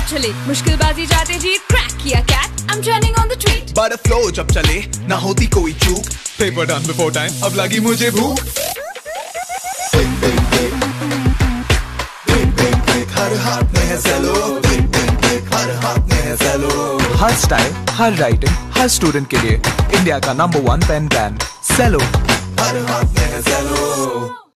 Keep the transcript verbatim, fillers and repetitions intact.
चले, मुश्किलबाजी जाते जी क्रैक किया CAT, I'm turning on the tweet. But a flow जब चले ना होती कोई चूक, paper done before time, अब लगी मुझे भूख. Tick tick tick, tick tick tick, हर हाथ में है cello. Tick tick tick, हर हाथ में है cello. हर स्टाइल, हर राइटिंग, हर स्टूडेंट के लिए इंडिया का number one pen brand Cello. हर हाथ में है cello.